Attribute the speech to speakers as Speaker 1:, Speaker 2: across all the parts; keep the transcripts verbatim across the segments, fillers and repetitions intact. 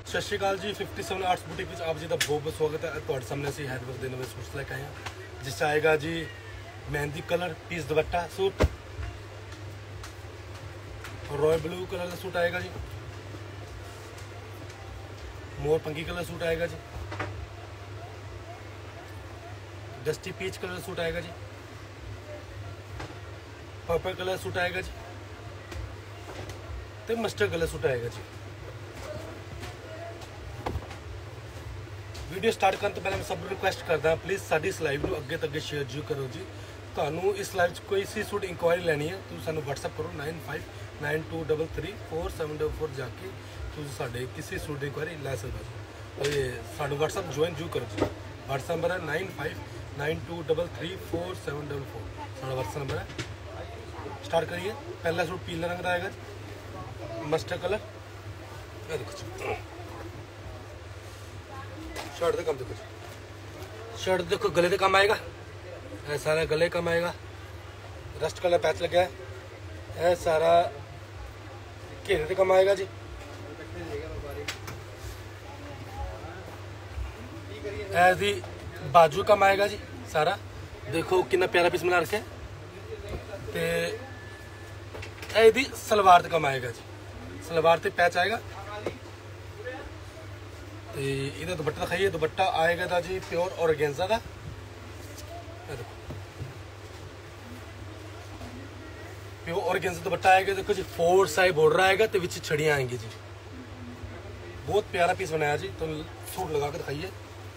Speaker 1: सत श्री अकाल जी। फिफ्टी सैवन आर्ट्स बुटीक में आप जी का बहुत बहुत स्वागत है। ਤੁਹਾਡੇ सामने ਅਸੀਂ हैदराबाद के नवे सूट लेके आए हैं जिस आएगा जी mehndi colour piece dupatta suit, royal blue colour का सूट आएगा जी, मोर पंखी कलर सूट आएगा जी, डस्टी पीच कलर सूट आएगा जी, पर्पल कलर सूट आएगा जी, तो मस्टर्ड कलर सूट आएगा जी। वीडियो स्टार्ट करने तो पहले मैं सब रिक्वेस्ट करदा प्लीज़ साडी इस लाइव को अगे तक शेयर जरूर करो जी। ਤੁਹਾਨੂੰ इस लाइव च कोई सी सूट इंक्वायरी लैनी है तो सानू व्हाट्सएप करो nine five nine two double three four seven double four जाके तुम साढ़े किसी सूट की इंक्वायरी लै सकते हो। तो ये सानू व्हाट्सएप ज्वाइन जरूर करो जी। व्हाट्सएप नंबर है nine five nine two double three four seven double four साढ़ा व्हाट्सएप नंबर है। स्टार्ट करिए। पहला सूट पीला रंग का आएगा जी, मस्टर्ड कलर। ये देखो जी शर्ट का काम देखो जी, शर्ट देखो गले का काम आएगा, ये सारा गले काम आएगा, रस्ट कलर पैच लगा है, ये सारा घेरे का काम आएगा जी। ऐसी बाजू काम आएगा जी सारा, देखो कितना प्यारा पीस बना रखे। ते ऐसी सलवार का काम आएगा जी, सलवार ते पैच आएगा। तो इधर दुपट्टा दिखाइए, दुपट्टा आएगा था जी प्योर ऑर्गेन्जा का। प्योर ऑर्गेन्जा दुपट्टा आएगा, देखो जी फोर साइड बॉर्डर आएगा तो विच छड़ियाँ आएंगी जी। बहुत प्यारा पीस बनाया जी, तो सूट लगा कर दिखाइए।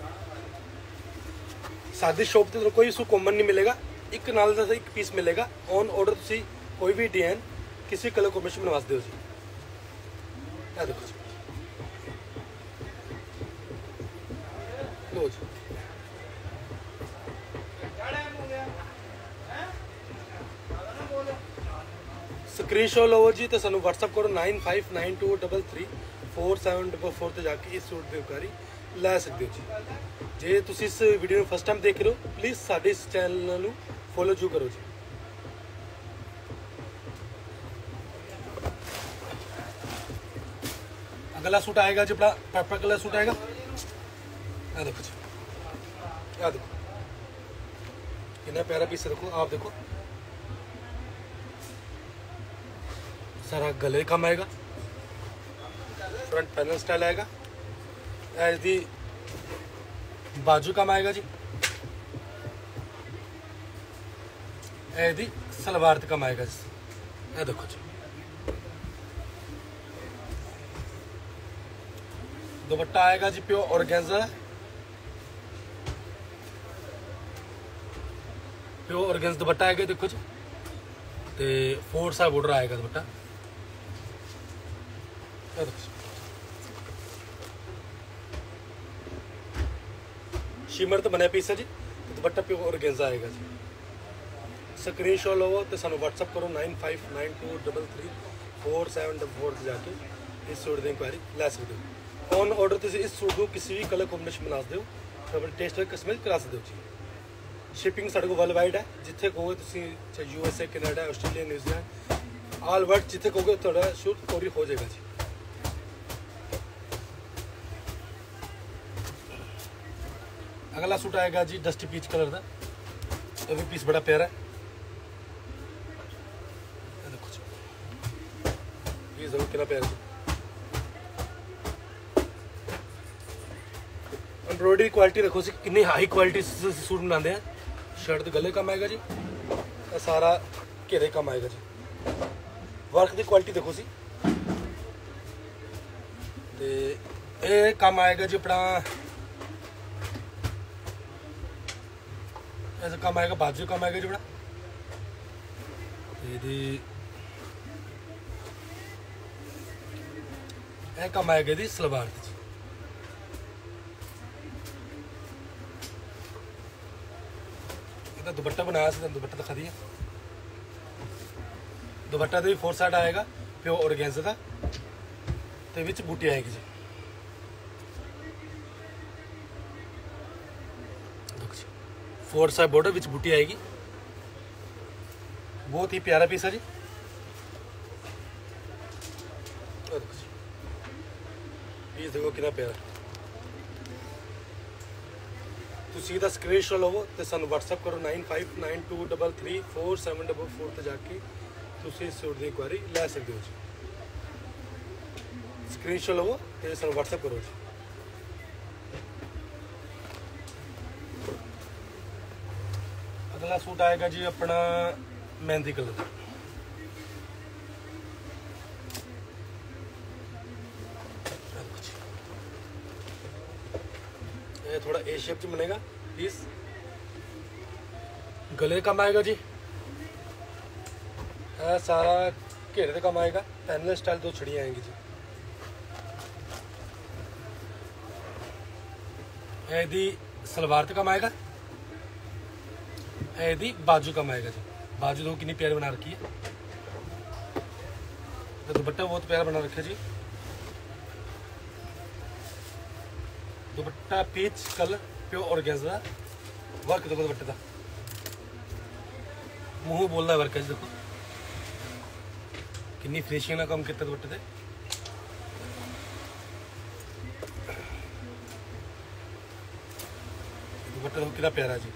Speaker 1: सादी शॉप तो कोई सूट कॉमन नहीं मिलेगा, एक नाल दा एक पीस मिलेगा। ऑन ऑर्डर तुसी कोई भी डिजाइन किसी कलर कॉम्बिनेशन बनवा दो जी। ये देखो जी लो जी। स्क्रीनशॉट लो जी तो सानू व्हाट्सएप करो nine five nine two double three four seven double four तो जाके इस सूट की इंक्वायरी लै सकते हो जी। जे तुसी इस वीडियो में फर्स्ट टाइम देख रहे हो प्लीज़ साडे इस चैनल को फॉलो जरूर करो जी। अगला सूट आएगा जी अपना पर्पल कलर सूट आएगा। आ देखो जी, आ देखो कितना प्यारा पीस देखो आप, देखो सारा गले कम आएगा, फ्रंट पैनल स्टाइल आएगा, ऐसी बाजू कम आएगा जी, ऐसी सलवार कम आएगा जी। ये देखो जी दुपट्टा आएगा जी pure organza, pure organza dupatta आएगा। देखो जी ते फोर साइड बॉर्डर आएगा दुपट्टा। शिमर तो बने पीस है जी, तो दुपट्टा प्योर ऑर्गेन्जा आएगा जी। स्क्रीनशॉट लो तो सानू व्हाट्सएप करो nine five nine two double three four seven double four जाके इस सूट की इंक्वायरी लै सकते हो। ऑन ऑर्डर तुम इस सूट को किसी भी कलर कॉम्बिनेशन बना दो, अपने टेस्ट कस्टमाइज करा सकते हो जी। शिपिंग साढ़े को वर्ल्ड वाइड है, जिथे कहोगे तुम चाहे U S A Canada Australia New Zealand all world जिथे कहोगे थोड़ा शूट कोरियर हो जाएगा जी। अगला सूट आएगा जी डस्टी पीच कलर का, ये भी पीस बड़ा प्यारा है। देखो जी पीस देखो कितना प्यारा जी, एम्ब्रॉयडरी क्वालिटी देखो सी कितनी हाई क्वालिटी सूट बनाते हैं। शर्ट गले कम आएगा जी, सारा घेरे कम आएगा जी। वर्क की क्वालिटी देखो सी, ये कम आएगा जी अपना, ऐसा कम आएगा बाजू कम आएगा जी बड़ा। ये कम आएगा जी सलवार जी। दुपट्टा बनाया से दुपट्टा दिखा दिया, दुपट्टा भी फोर साइड आएगा प्योर ऑर्गेन्जा का, तो विच बूटी आएगी जी। फोर साइड बॉर्डर विच बूटी आएगी, बहुत ही प्यारा पीस है जी। पीस देखो कितना प्यारा। तुसी दा स्क्रीनशॉट लवो ते सानू व्हाट्सएप करो nine five nine two double three four seven double four ते जाके तुसी इस सूट दी इंक्वायरी लै सकदे हो जी। स्क्रीनशॉट लवो ते सानू व्हाट्सएप करो जी। अगला सूट आएगा जी अपना मेहंदी कलर का। ये थोड़ा ए शेप च बनेगा पीस। गले का काम आएगा जी। है सारा घेरे का काम आएगा। पैनल स्टाइल दो छड़ियाँ आएंगी जी। यदि सलवार का काम आएगा। यदि बाजू काम आएगा जी। बाजू दो कितनी प्यारी बना रखी है। तो दुपट्टा बहुत प्यारा बना रखा है जी। Dupatta peach colour pure organza work देखो दुपट्टे का। मुंह बोलना वर्क है देखो कितनी फिनिशिंग ना काम कितना दुपट्टे से। दुपट्टा देखो कितना प्यारा जी।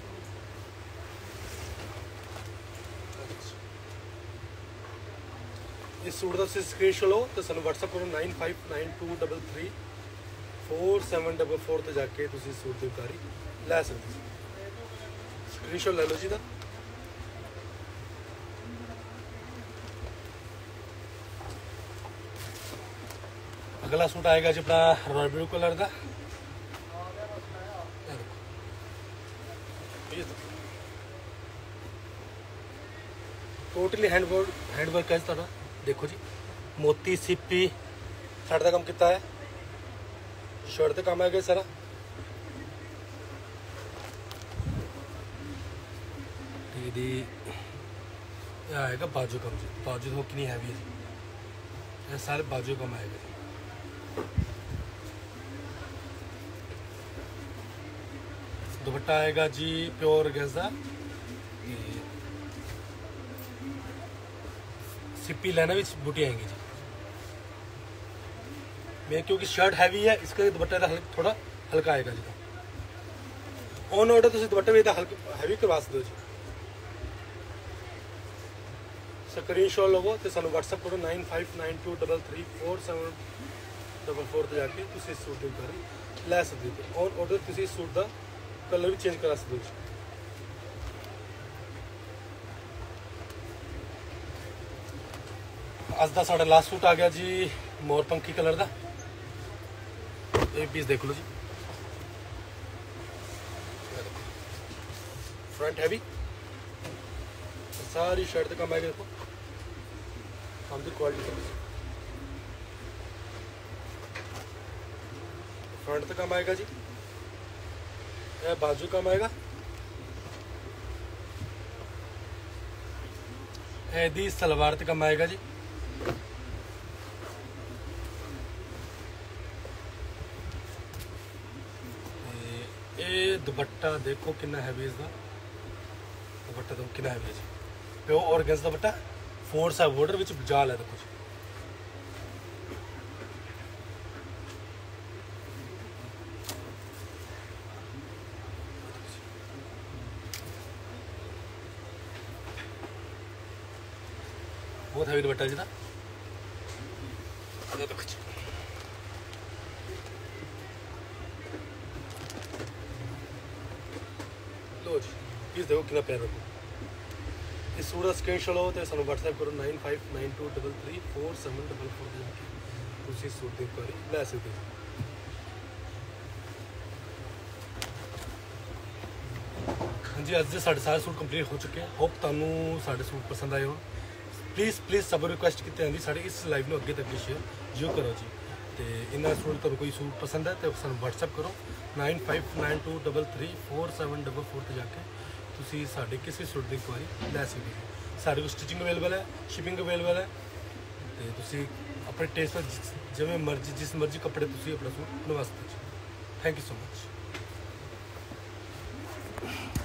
Speaker 1: इस सूट का स्क्रीनशॉट लो तो सानू व्हाट्सएप करो nine five nine two double three four seven double four ते जाके तुसी सूट की इंक्वायरी लै सकते हो। स्क्रीनशॉट ले लो जी दा। अगला सूट आएगा जी अपना रॉयल ब्लू कलर का। टोटली हैंडवर्क हैंडवर्क है थोड़ा देखो जी। मोती सिप्पी साढ़े का काम किया है। शर्ट का काम आएगा सारा। दी आएगा बाजू काम जी। बाजू तो कितनी हैवी है जी। ये सारे बाजू काम आएगा जी। दुपट्टा आएगा जी प्योर ऑर्गेन्जा। सिप्पी लाइना भी बूटी आएंगी जी। मैं क्योंकि शर्ट हैवी है इसका दुपट्टा थोड़ा हल्का आएगा जी। ऑन ऑर्डर तुम दुपट्टे भी हल्का हैवी करवा सकते हो जी। स्क्रीनशॉट लवो तो सानू व्हाट्सएप करो nine five nine two double three four seven double four पर जाके तुम इस सूट की इंक्वायरी लै सकते हो। ऑन ऑर्डर तुम इस सूट का कलर भी चेंज करा सकते हो। अज का साढ़ा लास्ट सूट आ गया जी मोरपंखी कलर का। ये पीस देख लो जी। फ्रंट हैवी सारी शर्ट का काम आएगा देखो काम की क्वालिटी। फ्रंट का काम आएगा जी। यह बाजू काम आएगा। यदि सलवार का काम आएगा जी। ये दुपट्टा देखो कितना हैवी इसका। दुपट्टा तो कितना हैवी है जी। प्योर ऑर्गेन्जा दुपट्टा फोर सा बॉर्डर विच जाल है देखो जी। बहुत हैवी दुपट्टा जी था। लो जी पीस देखो कितना प्यारा। इस सूट का स्क्रीनशॉट लो तो सानू व्हाट्सएप करो nine five nine two double three four seven double four जाके तुम इस सूट की इंक्वायरी लै सकते हो। हाँ जी अज के साढ़े सारे सूट कंप्लीट हो चुके हैं। होप तुहानू साढ़े सूट पसंद आए हो। प्लीज़ प्लीज़ सब रिक्वेस्ट की आँदी साढ़े इस लाइव में अगे तक शेयर जो करो जी। तो इन्ना सूट तुहानू कोई सूट पसंद है तो सानू व्हाट्सएप करो nine five nine two double three four seven double four पर जाके तुसी साढ़े किसी सूट की इंक्वायरी लै सकते हो। साढ़े को स्टिचिंग अवेलेबल है शिपिंग अवेलेबल है। तो तुसी अपने टेस्ट पर जिवें मर्जी जिस मर्जी कपड़े तुसी अपना सूट बनवा सकते हो। Thank you so much.